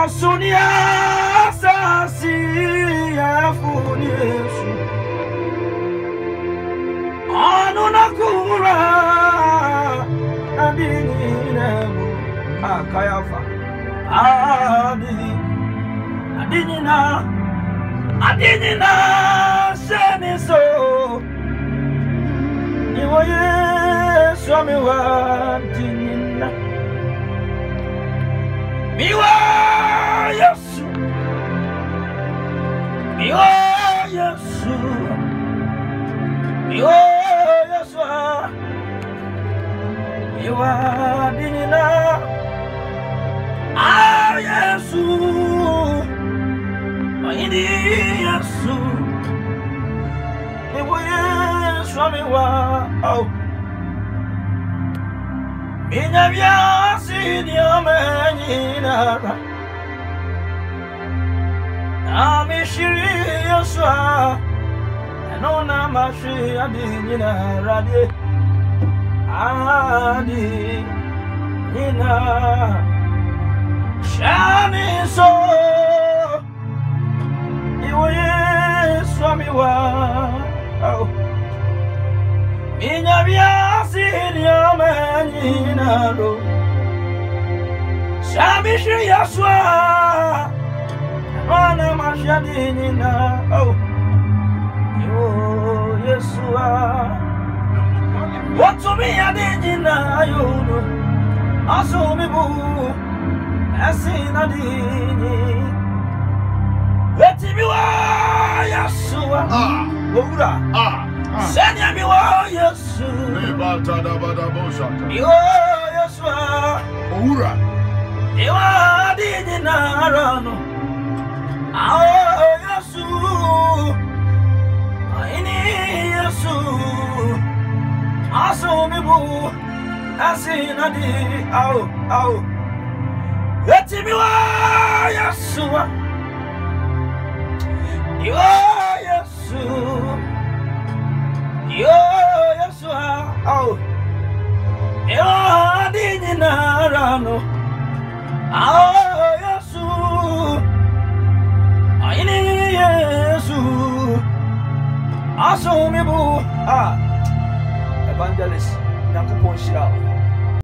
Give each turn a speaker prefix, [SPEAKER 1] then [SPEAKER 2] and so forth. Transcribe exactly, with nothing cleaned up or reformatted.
[SPEAKER 1] Sonia Sasi Afunisu Anunakura Adininamu Kayafa Adi Adinina Adinina Sheniso Iwoye Swami Wadinina Miwa Yesu Miwa Yesu Miwa Yesu Miwa Dinina Ah Yesu Maindi Yesu Miwa Yesu Miwa Oh Minya biasi diamenyina Amishiri Yosua Enona mashi adinyina radie Adi Nina Shani so Iwe Swami wa Oh Minya biasi diamenyina ro Shamishi Yosua Wana mashadini na oh yo Yesua Watu mi adini na yodo Aso mi bu Esina dini Weti mi wa Yesua Ah Ura Ah Senya mi wa Yesu Nebata da bada boshaka Yo Yesua Ura Ewa adini na rano Oh, Yesu, Aini Yesu, Aso mibu, Asina di, Au, Au, Eti miwa Yesu, Yo Yesu, Yo Yesu, Au, Yo adini na rano, Au.